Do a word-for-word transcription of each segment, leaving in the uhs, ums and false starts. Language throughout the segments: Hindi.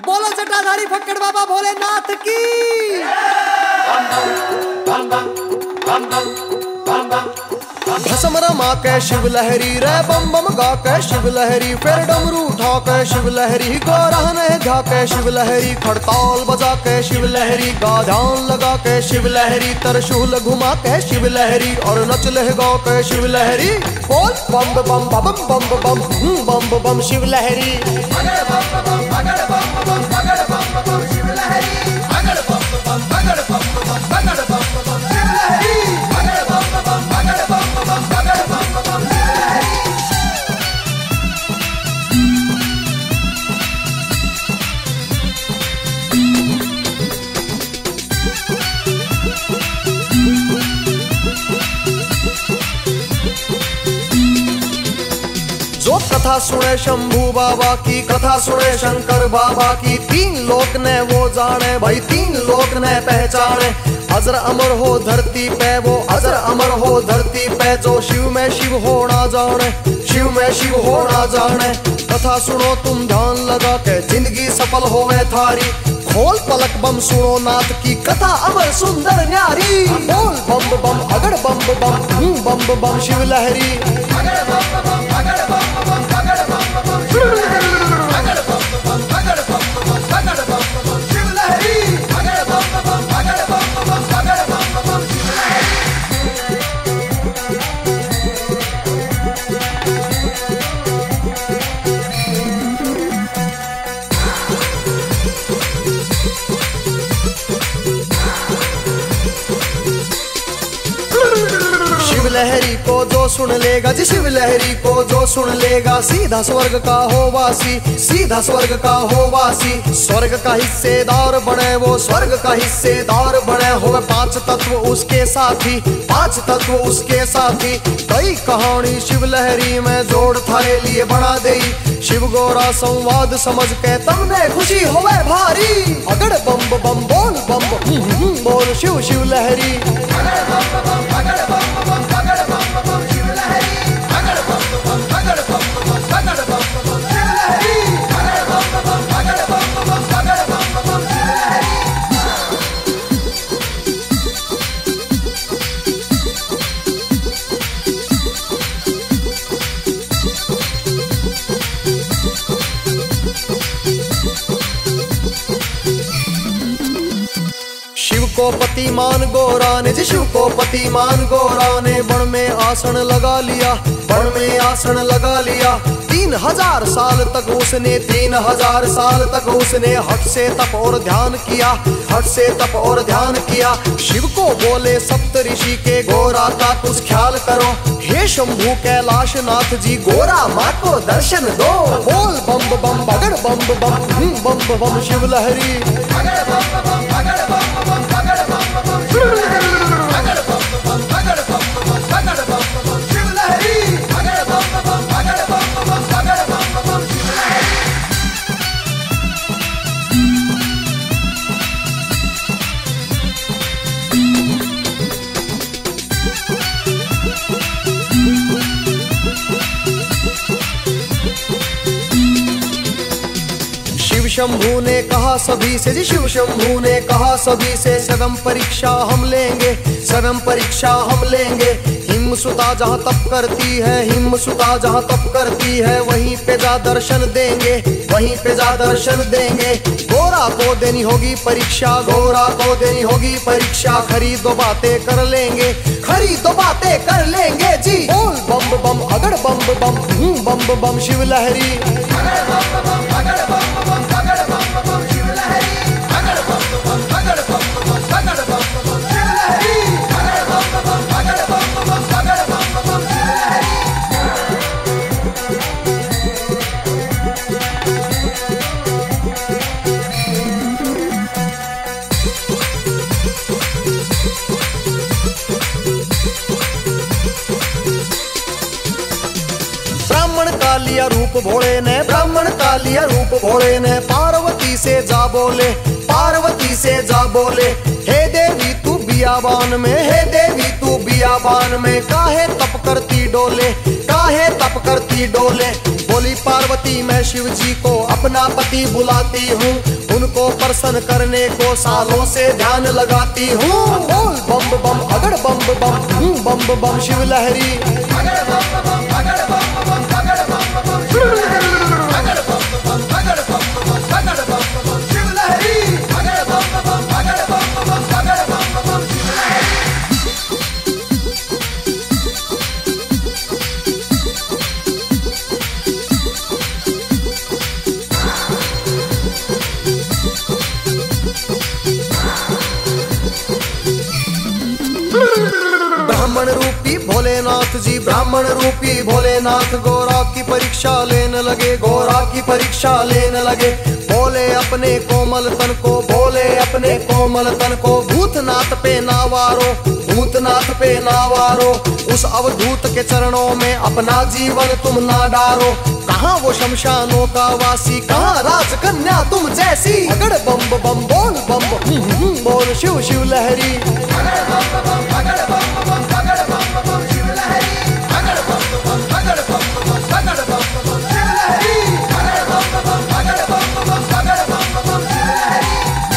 बोलो जटाधारी फक्कड़ बाबा भोलेनाथ की। भस्म रमा के शिव लहरी रे बम बम गा के शिव लहरी, फिर डमरू उठा के शिव लहरी, गोरहने गा के शिव लहरी, खड़ताल बजा के शिव लहरी, गा ध्यान लगा के शिव लहरी, तरशूल घुमा के शिव लहरी, और नच ले गा के शिव लहरी। बोल बम बम बम बम बम बम बम शिव लहरी। जो कथा सुने शंभू बाबा की, कथा सुने शंकर बाबा की, तीन लोक ने वो जाने भाई, तीन लोक ने पहचाने। अजर अमर हो धरती पे वो, अजर अमर हो धरती पे, जो शिव में शिव हो ना जाने, शिव में शिव हो ना जाने। कथा सुनो तुम ध्यान लगा के, जिंदगी सफल होवे थारी, खोल पलक बम सुनो नाथ की कथा अमर सुंदर न्यारी। बोल बम बम अगड़ बम बम बम बम शिव लहरी। शिव लहरी को जो सुन लेगा जी, शिव लहरी को जो सुन लेगा, सीधा स्वर्ग का हो वासी, सीधा स्वर्ग का हो वासी। स्वर्ग का हिस्सेदार बने वो, स्वर्ग का हिस्सेदार बने हो, पांच तत्व उसके साथी, पांच तत्व उसके साथी। कई कहानी शिव लहरी में जोड़ थारे लिए बना दे, शिव गोरा संवाद समझ के तुमने खुशी होवे भारी। अगड़ बम बम बोल बम बोल शिव शिव लहरी। शिव को पति मान गोरा ने जी, शिव को पति मान गोरा ने, बन में आसन लगा लिया, बन में आसन लगा लिया। तीन हजार साल तक उसने, तीन हजार साल तक उसने हट से तप और ध्यान किया, हट से तप और ध्यान किया। शिव को बोले सप्त ऋषि के, गोरा का कुछ ख्याल करो, हे शंभू कैलाश नाथ जी, गोरा माँ को दर्शन दो। बोल बम बम बगड़ बम बम बम बम शिव लहरी। शिव शंभू ने कहा सभी से जी, शिव शंभू ने कहा सभी से, स्वयं परीक्षा हम लेंगे, स्वयं परीक्षा हम लेंगे। हिम सुता जहाँ तप करती है, हिम सुता जहाँ तप करती है, वहीं पे जा दर्शन देंगे, वहीं पे जा दर्शन देंगे। गोरा को देनी होगी परीक्षा, गोरा को देनी होगी परीक्षा, खरी दो बातें कर लेंगे, खरी दो बातें कर लेंगे जी। बोल बम बम अगड़ बम बम बम बम शिव लहरी। ब्राह्मण का लिया रूप भोले ने, ब्राह्मण का लिया रूप भोले ने, पार्वती से जा बोले, पार्वती से जा बोले, हे देवी तू बियाबान में, हे देवी तू बियाबान में, काहे तप करती डोले, काहे तप करती डोले। बोली पार्वती मैं शिव जी को अपना पति बुलाती हूँ, उनको प्रसन्न करने को सालों से ध्यान लगाती हूँ। बोल बम बम अगड़ बम बम हूँ बम बम शिव लहरी। अगड़ बम बम अगड़ बम बम अगड़ बम बम शिव लहरी। अगड़ बम बम अगड़ बम बम अगड़ बम बम शिव लहरी। अगड़ बम बम अगड़ बम बम अगड़ बम बम शिव लहरी। ब्राह्मण रूपी भोलेनाथ जी, ब्राह्मण रूपी भोलेनाथ गोरा की परीक्षा लेने लगे, गोरा की परीक्षा लेने लगे। बोले अपने कोमल तन को, बोले अपने कोमल तन को, भूतनाथ पे नावारो, भूतनाथ पे नावारो। उस अवधूत के चरणों में अपना जीवन तुम ना डारो। कहाँ वो शमशानों का वासी, कहाँ राजकन्या तुम जैसी। अगड़ बम बम बोल बम बम बोल शिव शिव लहरी। अगड़ बम बम अगड़ बम बम अगड़ बम बम शिव लहरी। अगड़ बम बम अगड़ बम बम अगड़ बम बम शिव लहरी। अगड़ बम बम अगड़ बम बम अगड़ बम बम शिव लहरी।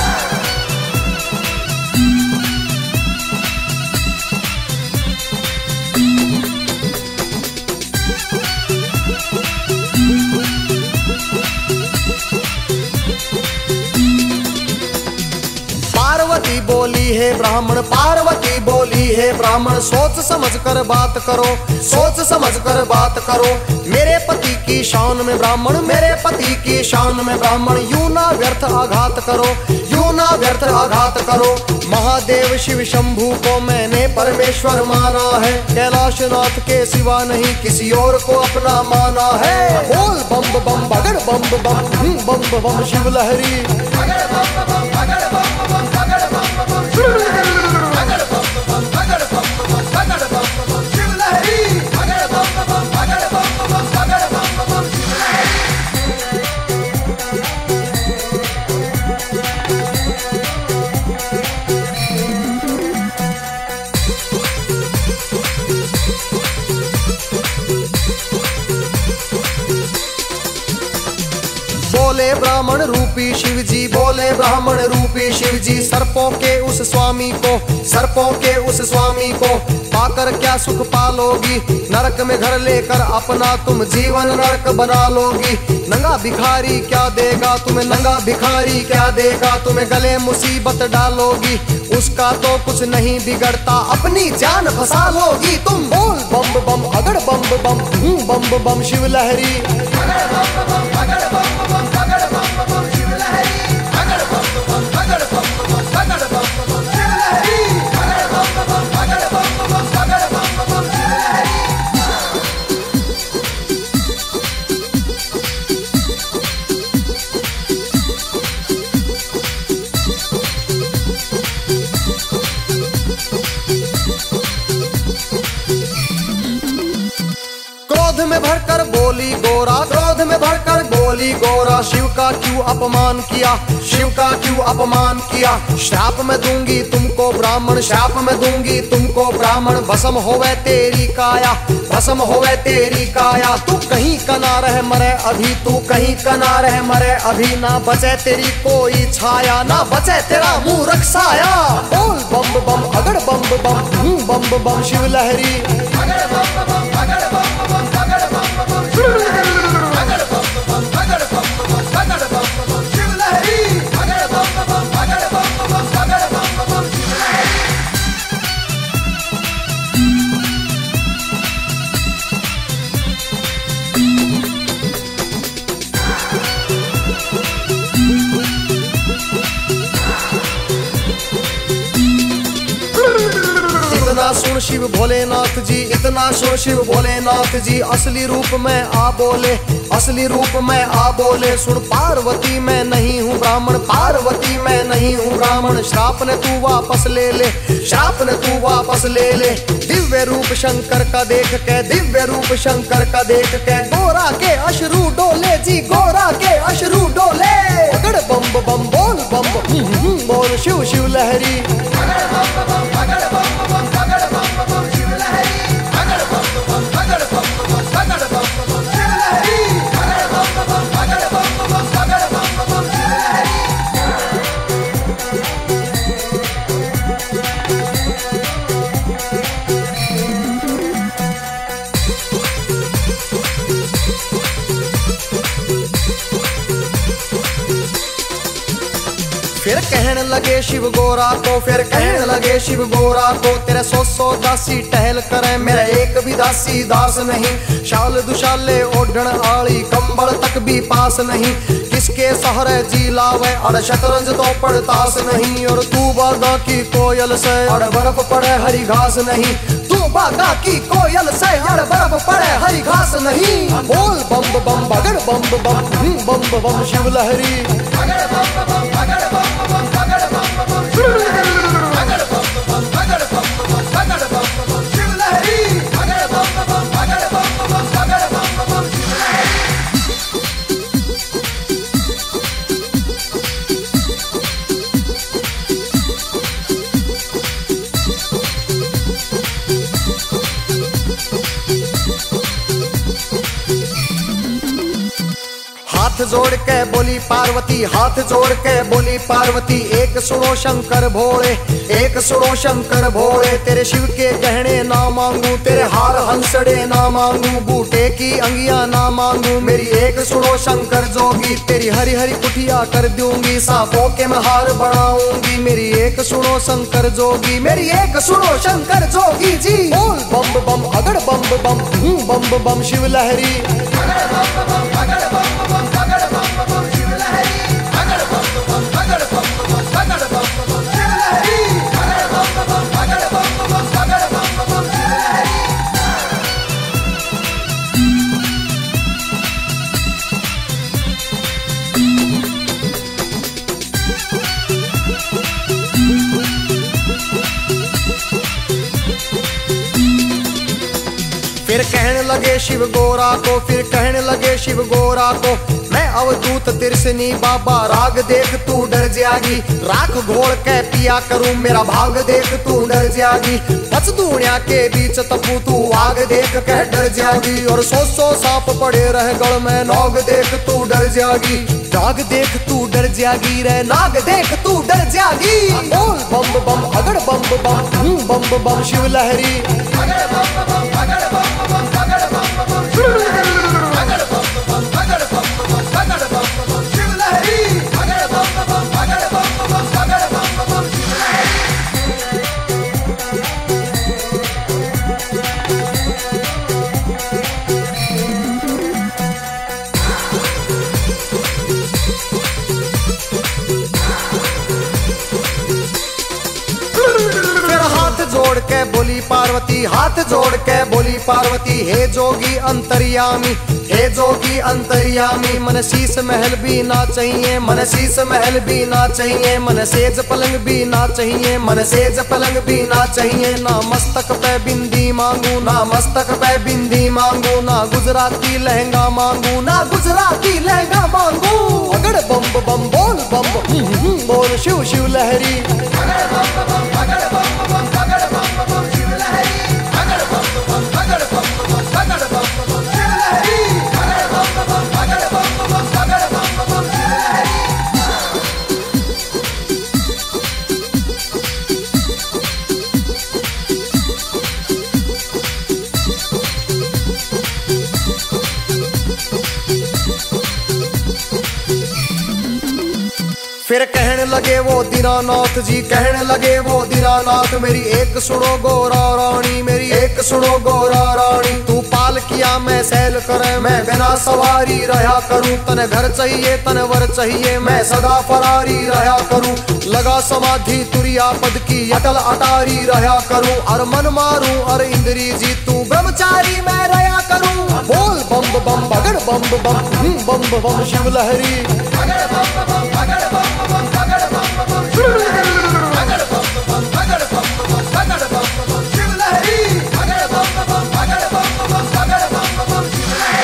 पार्वती बोली है ब्राह्मण, पार्वती बोली है ब्राह्मण, सोच समझ कर बात करो, सोच समझ कर बात करो। मेरे पति की शान में ब्राह्मण, मेरे पति की शान में ब्राह्मण, यूं ना व्यर्थ आघात करो, यूं ना व्यर्थ आघात करो। महादेव शिव शंभू को मैंने परमेश्वर माना है, कैलाशनाथ के सिवा नहीं किसी और को अपना माना है। बोल बम बम बगड़ बम बम बम बम शिव लहरी। अगड़ बम बम अगड़ बम बम अगड़ बम बम शिव लहरी। अगड़ बम बम अगड़ बम बम अगड़ बम बम शिव लहरी। अगड़ बम बम अगड़ बम बम अगड़ बम बम शिव लहरी। बोले ब्राह्मण रूपी शिव जी, बोले ब्राह्मण रूपी शिव जी, सर्पों के उस स्वामी को, सर्पों के उस स्वामी को पाकर क्या सुख पालोगी। नरक में घर लेकर अपना तुम जीवन नरक बना लोगी। नंगा भिखारी क्या देगा तुम्हें, नंगा भिखारी क्या देगा तुम्हें, गले मुसीबत डालोगी। उसका तो कुछ नहीं बिगड़ता, अपनी जान फंसा लोगी तुम। बोल बम बम अगड़ बम बम बम बम शिव लहरी। अगड़ बम बम अगड़ बम बम अगड़ बम बम शिव लहरी। अगड़ बम बम अगड़ बम बम अगड़ बम बम शिव लहरी। अगड़ बम बम अगड़ बम बम अगड़ बम बम शिव लहरी। क्रोध में भरकर बोली गोरा, क्रोध में भरकर बोली गोरा, शिव का क्यों अपमान किया, शिव का क्यों अपमान किया। श्राप में दूंगी तुमको ब्राह्मण, श्राप में दूंगी तुमको ब्राह्मण, भस्म होवे तेरी काया, भस्म होवे तेरी काया। तू कहीं का ना रह मरे अभी, तू कहीं का ना रह मरे अभी, ना बचे तेरी कोई छाया, ना बचे तेरा मूरख साया। बोल बम बम अगड़ बम बम बम बम शिव लहरी। अगड़ बम बम अगड़ बम बम अगड़ बम बम शिव लहरी। अगड़ बम बम अगड़ बम बम अगड़ बम बम शिव लहरी। अगड़ बम बम अगड़ बम बम अगड़ बम बम शिव लहरी। इतना सुन शिव भोलेनाथ जी, इतना सुन शिव भोलेनाथ जी, असली रूप में आ बोले, असली रूप में आ बोले। सुन पार्वती मैं नहीं हूँ ब्राह्मण, पार्वती मैं नहीं हूँ ब्राह्मण, श्राप ने तू वापस ले ले, श्राप ने तू वापस ले ले। दिव्य रूप शंकर का देख के, दिव्य रूप शंकर का देख के, गोरा के अश्रु डोले जी, गोरा के अश्रु डोले। अगड़ बम बम बोल बम बम बोल शिव शिव लहरी। अगड़ बम बम अगड़ बम बम अगड़ बम बम शिव लहरी। अगड़ बम बम अगड़ बम बम अगड़ बम बम शिव लहरी। अगड़ बम बम अगड़ बम बम अगड़ बम बम शिव लहरी। फिर कहने लगे शिव गोरा को, फिर कहने लगे शिव गोरा को, तेरे सौ सौ दासी टहल करे, मेरा एक भी दासी दास नहीं। शाल दुशाले ओढ़न आली कंबल तक भी पास नहीं, किसके सहारे जी लावे अड़ शतरंज तो पड़तास नहीं। और तू बागा की कोयल से अड़ बर्फ पड़े हरी घास नहीं, तू बागा की कोयल से अड़ बर्फ पड़े हरी घास नहीं। बोल बम बम बगड़ बम बम बम बम शिव लहरी, बगड़ बम बम बगड़ बम बम बगड़ बम बम शिव लहरी, बगड़ बम बम बगड़ बम बम बगड़ बम बम शिव लहरी, बगड़ बम बम बगड़ बम बम बगड़ बम बम शिव लहरी। हाथ जोड़ के बोली पार्वती, हाथ जोड़ के बोली पार्वती, एक सुनो शंकर भोले, एक सुनो शंकर भोले, तेरे शिव के गहने ना मांगू, तेरे हार हंसड़े ना मांगू, बूटे की अंगिया ना मांगू, मेरी एक सुनो शंकर जोगी, तेरी हरी हरी कुटिया कर दूंगी, सांपों के मैं हार बनाऊंगी, मेरी एक सुनो शंकर जोगी, मेरी एक सुनो शंकर जोगी जी। बोल बम बम अगड़ बम बम बम बम शिव लहरी, अगड़ बम बम अगड़ बम बम बगड़ बम बम शिव लहरी, अगड़ बम बम बगड़ बम बम बगड़ बम बम शिव लहरी, अगड़ बम बम बगड़ बम बम बगड़ बम बम शिव लहरी। फिर कहने लगे शिव गोरा को, फिर कहने लगे शिव गोरा को, मैं अवधूत तिरसनी बाबा, राग देख तू डर जागी, राख घोल के पिया करूं, मेरा भाग देख तू डर जागी, पच दूनिया के बीच तपू तू आग देख के डर जागी, और सौ सौ सांप पड़े रह गल में नाग देख तू डर जागी, नाग देख तू डर जागी रे नाग देख तू डर जागी। बोल बम बम अगड़ बम बम बम बम शिव लहरी, अगड़ बम बम अगड़ बम बम बगड़ बम बम शिव लहरी, अगड़ बम बम अगड़ बम बम बगड़ बम बम शिव लहरी, अगड़ बम बम अगड़ बम बम बगड़ बम बम शिव लहरी। जोड़ के बोली पार्वती, हाथ जोड़ के बोली पार्वती, हे जोगी अंतर्यामी, हे जोगी अंतर्यामी, मन शीश महल भी ना चाहिए, मन शीश महल भी ना चाहिए, मन सेज पलंग भी ना चाहिए, मन सेज पलंग भी ना चाहिए, ना मस्तक पे बिंदी मांगू, ना मस्तक पे बिंदी मांगू, ना गुजराती लहंगा मांगू, ना गुजराती लहंगा मांगू। अगड़ बम बम बोल बम बोल शिव शिव लहरी, अगड़ बम बम अगड़ बम बम बगड़ बम बम शिव लहरी, अगड़ बम बम अगड़ बम बम बगड़ बम बम शिव लहरी, अगड़ बम बम अगड़ बम बम बगड़ बम बम शिव लहरी। फिर कहने लगे वो दीनानाथ जी, कहने लगे वो दीनानाथ, मेरी एक सुनो गोरा रानी, मेरी एक सुनो गोरा रानी, तू पाल किया मैं सैल करे, मैं बिना सवारी रहा करूं, तने घर चाहिए तने वर चाहिए, मैं सदा फरारी रहा करूं, लगा समाधि तुरिया पद की अटल अटारी रहा करूं, और मन मारूं और इंद्री जी तू ब्रह्मचारी मैं रहा करूं। बोल बम बम बगड़ बम बम बम बम शिव लहरी, अगड़ बम बम अगड़ बम बम बगड़ बम बम शिव लहरी, अगड़ बम बम अगड़ बम बम बगड़ बम बम शिव लहरी, अगड़ बम बम अगड़ बम बम बगड़ बम बम शिव लहरी।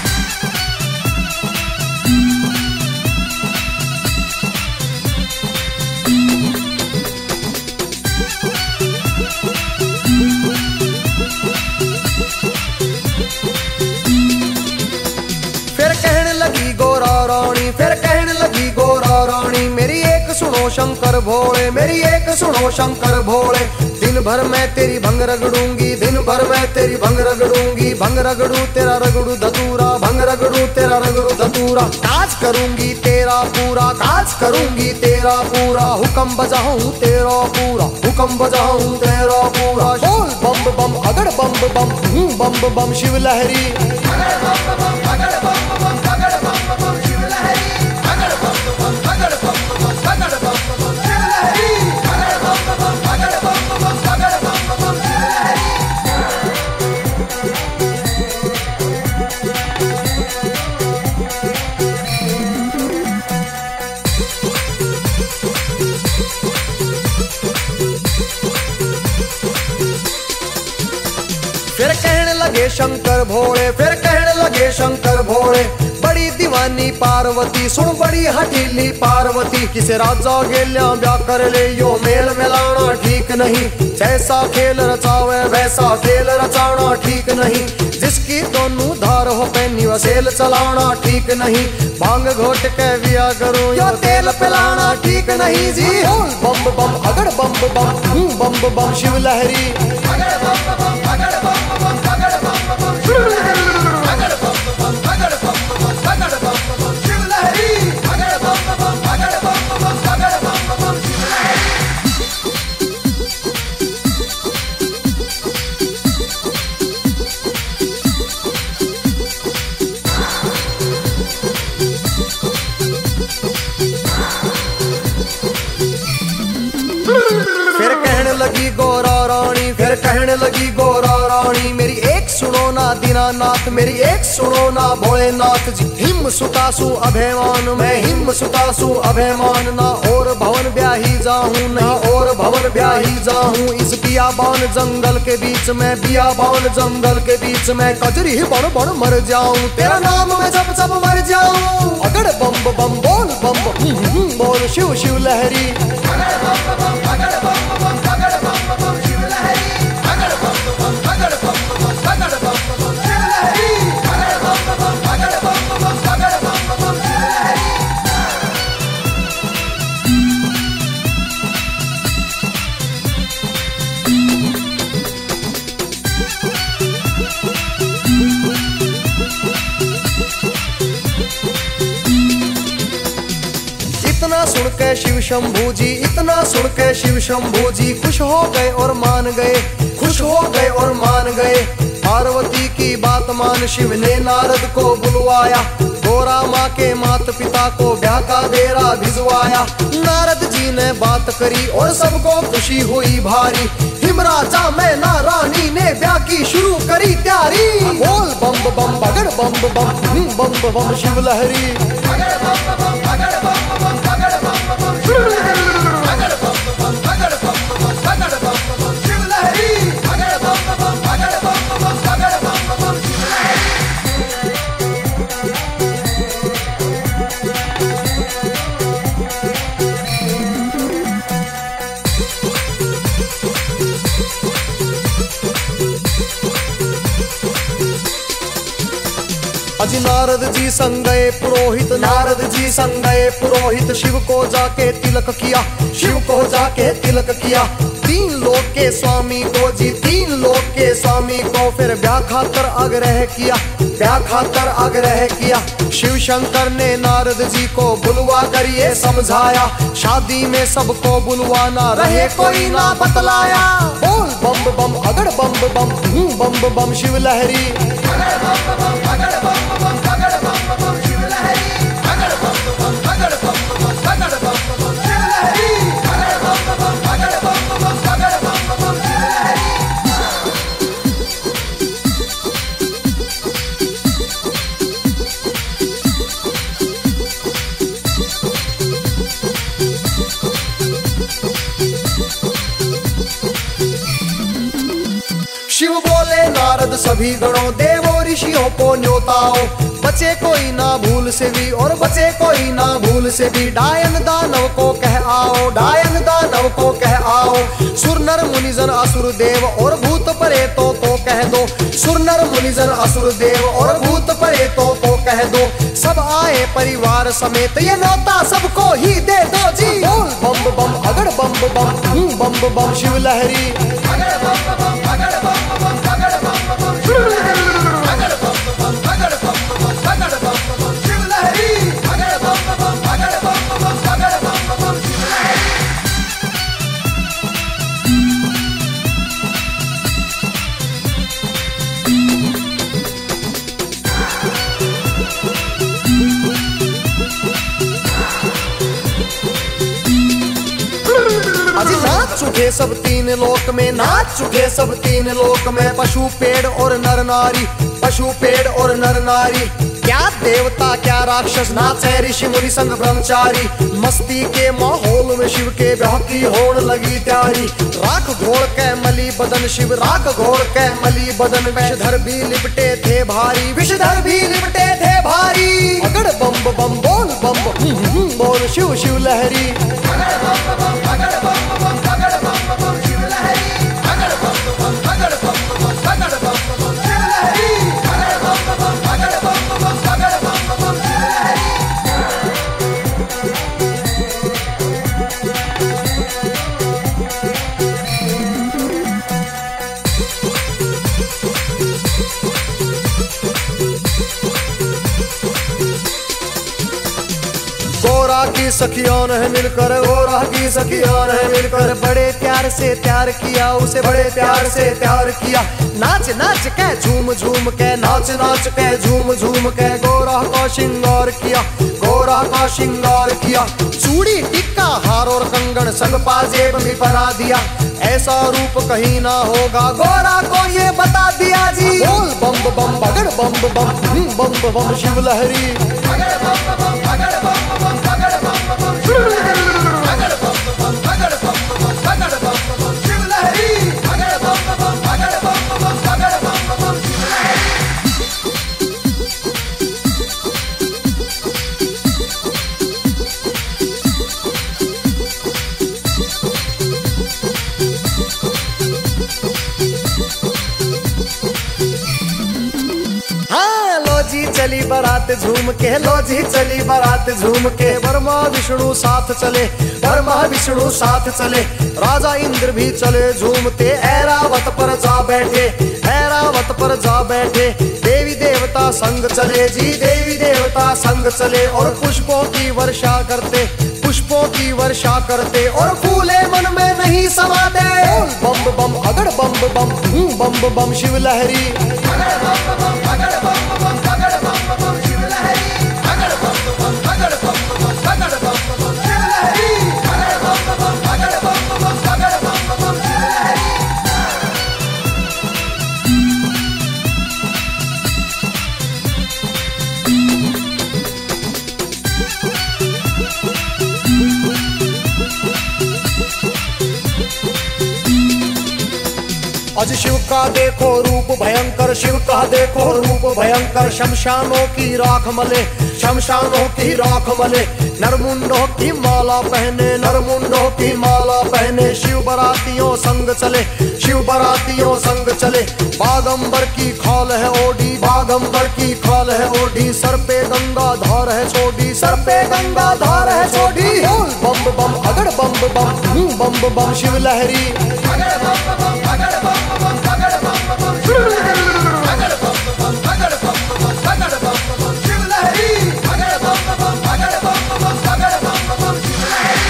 फिर कहने लगी गोरा रानी, फिर कहने लगी गोरा रानी, मेरी एक सुनो शंकर भोले, मेरी एक सुनो शंकर भोले, दिन दिन भर मैं तेरी भंग रगड़ूंगी, दिन भर मैं तेरी भंग रगड़ूंगी। भंग रगड़ू तेरा रगड़ू धतूरा, भंग रगड़ू तेरा रगड़ू धतूरा। काज करूंगी तेरा पूरा, काज करूंगी तेरा पूरा। हुक्म बजाऊं तेरा पूरा, हुक्म बजाऊं तेरा पूरा। बोल बम बम अगड़ बम बम, बम बम शिव लहरी। अगड़ बम बम, अगड़ बम बम, अगड़ बम बम शिव लहरी। अगड़ बम बम, अगड़ बम बम, अगड़ बम बम शिव लहरी। अगड़ बम बम, अगड़ बम बम, अगड़ बम बम शिव लहरी। फिर कहने लगे शंकर भोले, फिर कहने लगे शंकर भोले। बड़ी दीवानी पार्वती सुन, बड़ी हठीली पार्वती। किसे राजा गेल्या ब्याह कर ले, यो मेल मिलाना ठीक नहीं। जैसा खेल रचावे वैसा खेल रचाना ठीक नहीं। जिसकी दोनों धार हो पैनी वसेल चलाना ठीक नहीं। भांग घोट के बिया करूं यो तेल पिलाना ठीक नहीं जी। बम बम अगड़ बम बम, बम बम शिव लहरी। अगड़ बम बम, अगड़ बम बम, अगड़ बम बम शिव लहरी। अगड़ बम बम, अगड़ बम बम, अगड़ बम बम शिव लहरी। अगड़ बम बम, अगड़ बम बम, अगड़ बम बम शिव लहरी। फिर कहने लगी गोरा रानी, फिर कहने लगी गोरा रानी। मेरी एक सुनो ना दीनानाथ, मेरी एक सुनो ना भोलेनाथ जी। हिम सुतासु अभिमान मैं, हिम सुतासु अभिमान। ना और भवन ब्याही जाऊं, ना और भवन ब्याही जाऊं। इस बियाबान जंगल के बीच में, बियाबान जंगल के बीच में। कजरी बड़ बड़ मर जाऊं, तेरा नाम मैं जब जब मर जाऊं। अगड़ बम बम बोल बम बम बोल शिव शिव लहरी। अगड़ बम बम, अगड़ बम बम, अगड़ बम बम शिव लहरी। अगड़ बम बम, अगड़ बम बम, अगड़ बम बम शिव लहरी। अगड़ बम बम, अगड़ बम बम, अगड़ बम बम शिव लहरी। इतना सुन के शिव शंभू जी, इतना सुन के शिव शंभू जी। खुश हो गए और मान गए, खुश हो गए और मान गए। पार्वती की बात मान शिव ने नारद को बुलवाया। गोरा माँ के माता पिता को ब्याह का बेरा भिजवाया। नारद जी ने बात करी और सबको खुशी हुई भारी। हिमराजा में ना रानी ने ब्याह की शुरू करी तैयारी। बोल बम बम बगड़ बम बम, बम बम शिव लहरी। अगड़ बम बम, अगड़ बम बम, अगड़ बम बम शिव लहरी। अगड़ बम बम, अगड़ बम बम, अगड़ बम बम शिव लहरी। अगड़ बम बम, अगड़ बम बम, अगड़ बम बम शिव लहरी। अज नारद जी संग गए पुरोहित, नारद जी संग गए पुरोहित। शिव को जाके तिलक किया, शिव को जाके तिलक किया। तीन लोक के स्वामी को जी, तीन लोक के स्वामी को। फिर ब्याह खातर आग्रह किया, ब्याह खातर आग्रह किया। शिव शंकर ने नारद जी को बुलवा कर ये समझाया। शादी में सबको बुलवाना रहे कोई ना बतलाया। बोल बम बम अगड़ बम बम, बम बम शिव लहरी। अगड़ बम बम, अगड़ बम बम, अगड़ बम बम शिव लहरी। अगड़ बम बम, अगड़ बम बम, अगड़ बम बम शिव लहरी। अगड़ बम बम, अगड़ बम बम, अगड़ बम बम शिव लहरी। शिव बोले नारद सभी गणों, देवों ऋषियों को न्योताओ। बचे कोई ना भूल से भी और बचे कोई ना भूल से भी। डायन दानव को कह आओ, डायन दानव को कह आओ। सुर नर मुनिजन असुर देव और भूत प्रेतों को कह दो। सुर नर मुनिजन असुर देव और भूत प्रेतों को कह दो। सब आए परिवार समेत, ये न्योता सबको ही दे दो जी। बोल बम बम अगड़ बम बम, बम बम शिव लहरी। नाच उठे सब तीन लोक में, नाच उठे सब तीन लोक में। पशु पेड़ और नर नारी, पशु पेड़ और नर नारी, क्या देवता क्या राक्षस, नाचे ऋषि मुनि संग ब्रह्मचारी। मस्ती के माहौल में शिव के ब्याह की होड़ लगी त्यारी। राख घोड़ के मली बदन शिव, राख घोड़ के मली बदन। विषधर भी लिपटे थे भारी, विषधर भी लिपटे थे भारी। अगड़ बम बम बोल बम बम बोल शिव शिव लहरी। अगड़ बम बम, अगड़ बम बम, अगड़ बम बम शिव लहरी। अगड़ बम बम, अगड़ बम बम, अगड़ बम बम शिव लहरी। अगड़ बम बम, अगड़ बम बम, अगड़ बम बम शिव लहरी। गोरा की सखियों ने मिलकर, गोरा की सखियों ने मिलकर बड़े प्यार से प्यार किया, उसे बड़े प्यार से प्यार किया। नाच नाच के झूम झूम के, नाच नाच के झूम झूम के गोरा का श्रृंगार किया, गोरा का श्रृंगार किया। चूड़ी टिक्का हार और कंगन संग पाजेब भी पहना दिया। ऐसा रूप कहीं ना होगा, गोरा को ये बता दिया जी। बोल बम बम बगड़ बम बम बम बम शिव लहरी। अगड़ बम बम, अगड़ बम बम, अगड़ बम बम शिव लहरी। अगड़ बम बम, अगड़ बम बम, अगड़ बम बम शिव लहरी। अगड़ बम बम, अगड़ बम बम, अगड़ बम बम शिव लहरी। जी चली बारात झूम के, लो जी चली बारात झूम के। ब्रह्मा विष्णु साथ चले, ब्रह्मा विष्णु साथ चले। राजा इंद्र भी चले झूमते, ऐरावत पर जा बैठे, ऐरावत पर जा बैठे। देवी देवता संग चले जी, देवी देवता संग चले। और पुष्पों की वर्षा करते, पुष्पों की वर्षा करते। और फूले मन में नहीं समाते। बम बम अगड़ बम बम बम बम शिव लहरी। अगड़ बम बम, अगड़ बम बम, अगड़ बम बम शिव लहरी। अगड़ बम बम, अगड़ बम बम, अगड़ बम बम शिव लहरी। अगड़ बम बम, अगड़ बम बम, अगड़ बम बम शिव लहरी। आज शिव का देखो रूप भयंकर, शिव का देखो रूप भयंकर। शमशानों की राख मले, शमशानों की राख मले। नरमुंडों की माला पहने, नरमुंडों की माला पहने। शिव बरातियों संग चले, शिव बरातियों संग चले। बागंबर की खाल है ओढ़ी, बागंबर की खाल है ओढ़ी। सर पे गंगा धार है छोड़ी, सर पे गंगा धार है छोड़ी। बम बम अगड़ बम बम बम बम शिव लहरी। अगड़ बम बम, अगड़ बम बम, अगड़ बम बम शिव लहरी। अगड़ बम बम, अगड़ बम बम, अगड़ बम बम शिव लहरी। अगड़ बम बम, अगड़ बम बम, अगड़ बम बम शिव लहरी।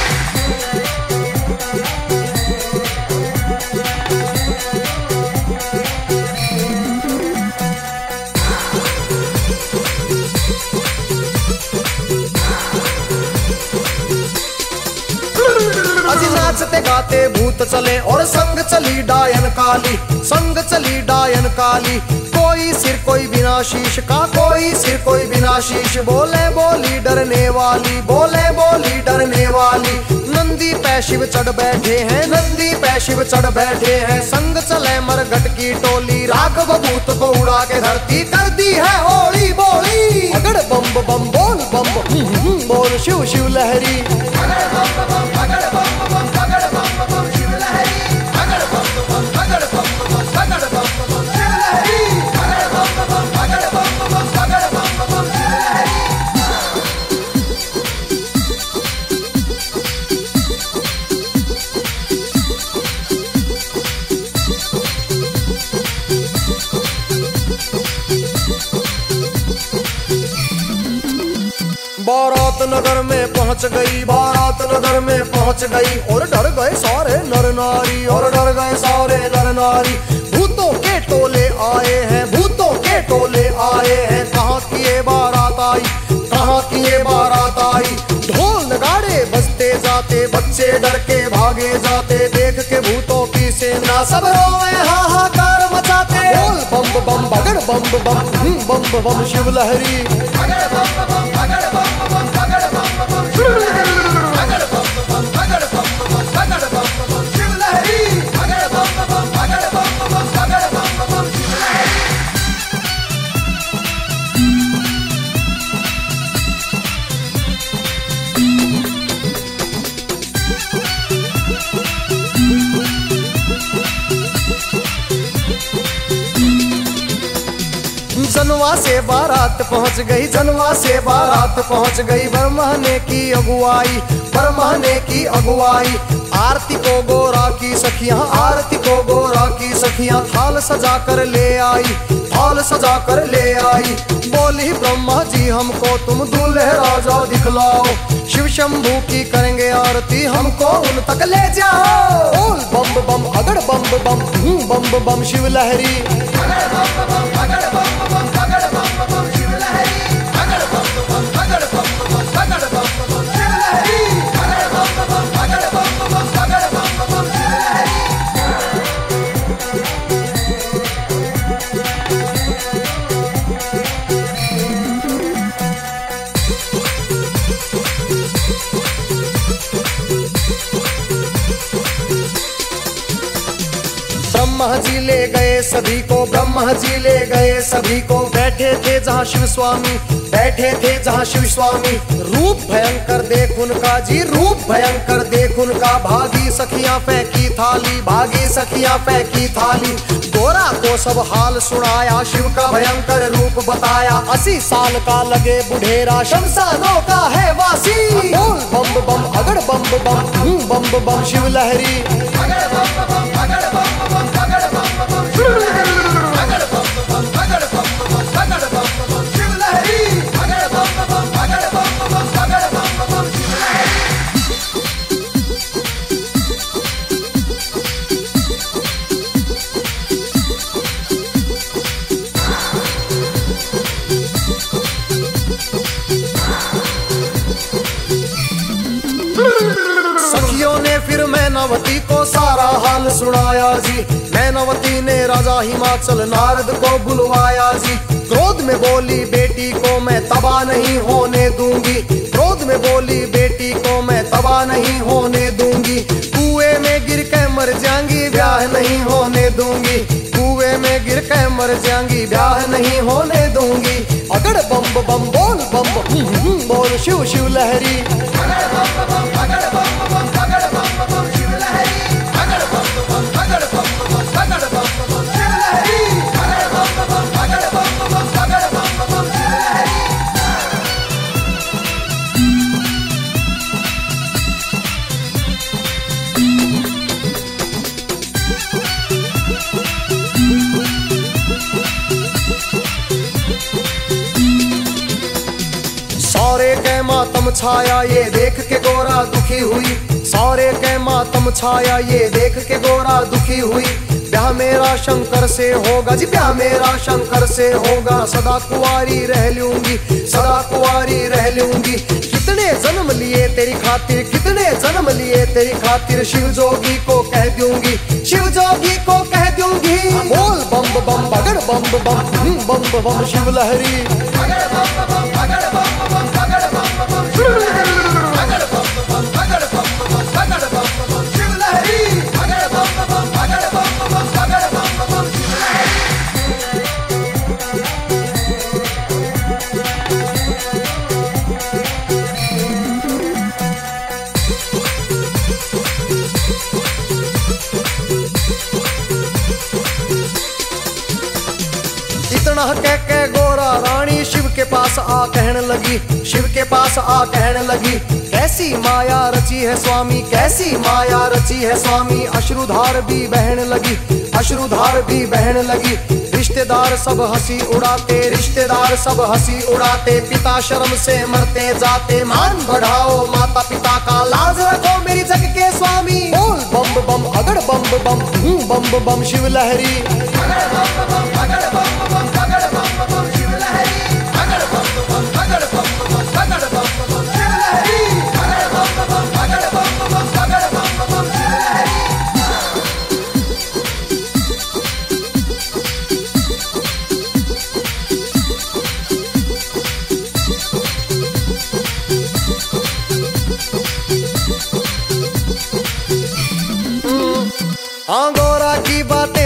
नाचते गाते भूत चले और संग चली डायन काली, संग चली डायन काली। कोई सिर कोई बिना शीश का, कोई सिर कोई बिना शीश। बोले बोली डरने वाली, बोले बोली डरने वाली। नंदी पे शिव चढ़ बैठे हैं, नंदी पे शिव चढ़ बैठे हैं। संग चले मरघट की टोली, राघव भूत को उड़ा के धरती कर दी है होली बोली। अगड़ बम बम बोल बम बोल शिव शिव लहरी। अगड़ बम बम, अगड़ बम बम, अगड़ बम बम शिव लहरी। अगड़ बम बम, अगड़ बम बम, अगड़ बम बम शिव लहरी। अगड़ बम बम, अगड़ बम बम, अगड़ बम बम शिव लहरी। बारात नगर में पहुंच गई, बारात नगर में पहुंच गई। और डर गए सारे नर नारी, और डर गए सारे नर नारी। भूतों के टोले आए हैं, भूतों के टोले आए हैं। कहाँ की ये बारात आई, कहाँ की ये बारात आई। ढोल नगाड़े बजते जाते, बच्चे डर के भागे जाते। देख सब रोए हाहाकार मचाते। बोल बम बम बगड़ बम बम बम बम शिव लहरी। जनवा से बारात पहुंच गई, जनवा से बारात पहुंच गई। ब्रह्मा ने की अगुवाई, ब्रह्मा ने की अगुवाई। आरती को गोरा की सखियां, आरती को गोरा की सखियां थाल सजा कर ले आई, थाल सजा कर ले आई। बोली ब्रह्मा जी हमको तुम दूल्हे राजा दिखलाओ, शिव शंभू की करेंगे आरती हमको उन तक ले जाओ। बोल बम बम अगड़ बम बम बम बम शिव लहरी। ब्रह्मा जी ले गए सभी को, ब्रह्मा जी ले गए सभी को। बैठे थे जहाँ शिव स्वामी, बैठे थे जहाँ शिव स्वामी। रूप भयंकर देख उनका जी, रूप भयंकर देख उनका। भागी सखियां फेंकी थाली, भागी सखियां फेंकी थाली। गोरा को सब हाल सुनाया, शिव का भयंकर रूप बताया। अस्सी साल का लगे बुढ़ेरा, शमशानों का है वासी। बोल बम बम अगड़ बम बम बम बम शिव लहरी। सखियों ने फिर मैनावती को सारा हाल सुनाया जी। मैनावती ने राजा हिमाचल नारद को बुलवाया जी। क्रोध में बोली बेटी को मैं तबाह नहीं होने दूंगी, क्रोध में बोली बेटी को मैं तबाह नहीं होने दूंगी। कुएं में गिर के मर जाएंगी, ब्याह नहीं होने दूंगी। कुएं में गिर के मर जाएंगी, ब्याह नहीं होने दूंगी। अगड़ बम बम बोल बम बोल शिव शिव लहरी। सारे के मातम छाया ये देख के गोरा दुखी हुई, सारे के मातम छाया ये देख के गोरा दुखी हुई। ब्याह मेरा शंकर से होगा जी, ब्याह मेरा शंकर से होगा। सदा कुंवारी रह लूंगी, सदा कुंवारी रह लूंगी। कितने जन्म लिए तेरी खातिर, कितने जन्म लिए तेरी खातिर। शिव जोगी को कह दूंगी, शिव जोगी को कह दूंगी। बोल बम बम बगड़ बम बम बम बम शिव लहरी। इतना कह के गोरा रानी शिव के पास आ कहने लगी, शिव के पास आ कहने लगी। कैसी माया रची है स्वामी, कैसी माया रची है स्वामी। अश्रुधार भी बहने लगी, अश्रुधार भी बहने लगी। रिश्तेदार सब हंसी उड़ाते, रिश्तेदार सब हंसी उड़ाते। पिता शर्म से मरते जाते, मान बढ़ाओ माता पिता का। लाज रखो मेरी जग के स्वामी। बोल बम बम अगड़ बम बम बम बम शिव लहरी।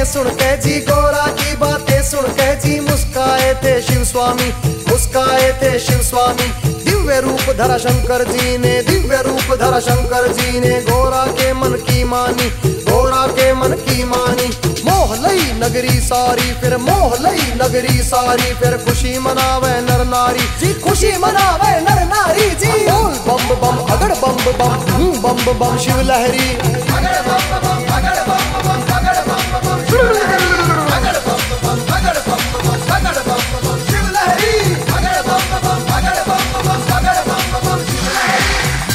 बातें सुन के जी, गोरा की बातें सुन के जी, मुस्काए थे शिव स्वामी, मुस्काए थे शिव स्वामी। दिव्य रूप धरा शंकर जी ने, दिव्य रूप धरा शंकर जी ने, गोरा के मन की मानी, गोरा के मन की मानी। मोह लई नगरी सारी, फिर मोह लई नगरी सारी, फिर खुशी मनावे नर नारी जी, खुशी मनावे नर नारी जी। बोल बम बम अगड़ बम बम, बम बम शिव लहरी, अगड़ बम बम, अगड़ बम बम, अगड़ बम बम शिव लहरी, अगड़ बम बम, अगड़ बम बम, अगड़ बम बम शिव लहरी, अगड़ बम बम, अगड़ बम बम, अगड़ बम बम शिव लहरी।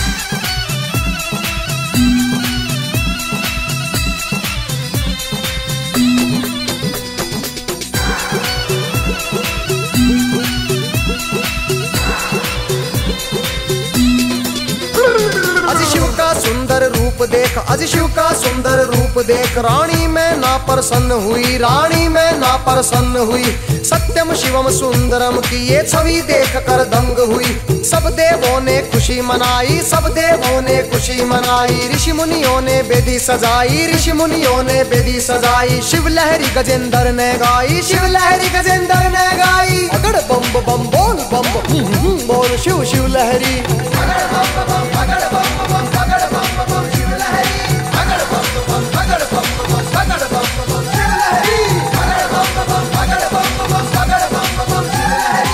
अज शिव का सुंदर रूप देख, अज शिव का सुंदर रूप देख, रानी में ना प्रसन्न हुई, रानी में ना प्रसन्न हुई। सत्यम शिवम सुंदरम की ये छवि देख कर दंग हुई। सब देवों ने खुशी मनाई, सब देवों ने खुशी मनाई। ऋषि मुनियों ने बेदी सजाई, ऋषि मुनियों ने बेदी सजाई। शिव लहरी गजेंद्र ने गाई, शिव लहरी गजेंद्र ने गाई। अगड़ बम बम बोल बम बम बोल शिव शिव लहरी, अगड़ बम बम, अगड़ बम बम, अगड़ बम बम शिव लहरी, अगड़ बम बम, अगड़ बम बम, अगड़ बम बम शिव लहरी, अगड़ बम बम, अगड़ बम बम, अगड़ बम बम शिव लहरी।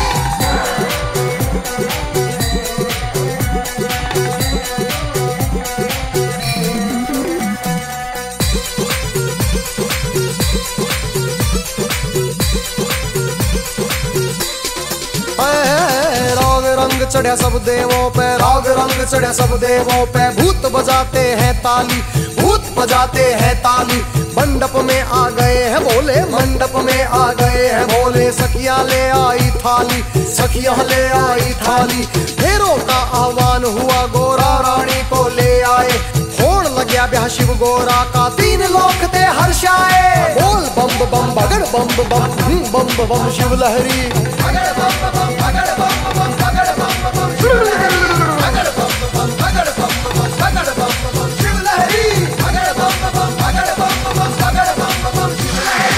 राग रंग चढ़ा सब देवों पे, राग रंग चढ़ा सब देवों पे। भूत बजाते हैं ताली, भूत बजाते हैं ताली। मंडप में आ गए हैं भोले, मंडप में आ गए हैं भोले। सखिया ले आई थाली, सखिया ले आई थाली। फेरों का आह्वान हुआ, गोरा रानी को ले आए। होण लग्या ब्याह शिव गोरा का, तीन लोक थे हर्षाए। बोल बम बम बगड़ बम बम, बम बम शिव लहरी, अगड़ बम बम, अगड़ बम बम, अगड़ बम बम शिव लहरी, अगड़ बम बम, अगड़ बम बम, अगड़ बम बम शिव लहरी, अगड़ बम बम, अगड़ बम बम, अगड़ बम बम शिव लहरी।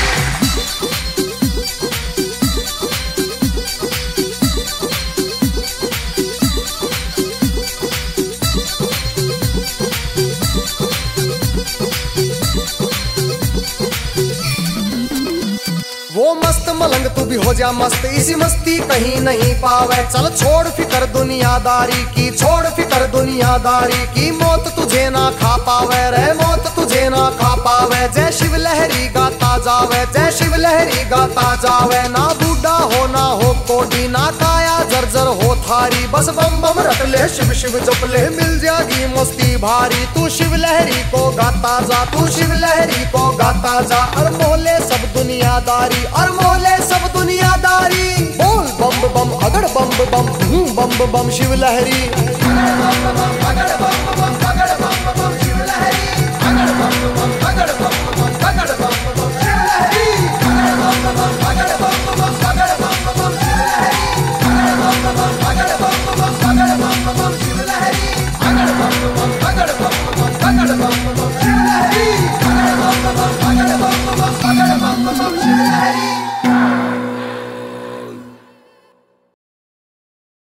वो मस्त मलंग तू भी हो जा मस्त, इसी मस्ती कहीं नहीं पावे। चल छोड़ फिकर दुनियादारी की, छोड़ फिकर दुनियादारी की। मौत तुझे ना खा पावे रे, मौत तुझे ना खा पावे। जय शिव लहरी गाता जावे, जय शिव लहरी गाता जावे। ना बूढ़ा हो ना हो कोडी, ना काया जर्जर हो थारी। बस बम बम रट ले, शिव शिव जप ले, मिल जाएगी मस्ती भारी। तू शिव लहरी को गाता जा, तू शिव लहरी को गाता जा। और मोहले सब दुनियादारी, और मोहले सब दुनियादारी। बोल बम बम अगड़ बम बम, बम बम शिव लहरी, अगड़ बम बम, अगड़ बम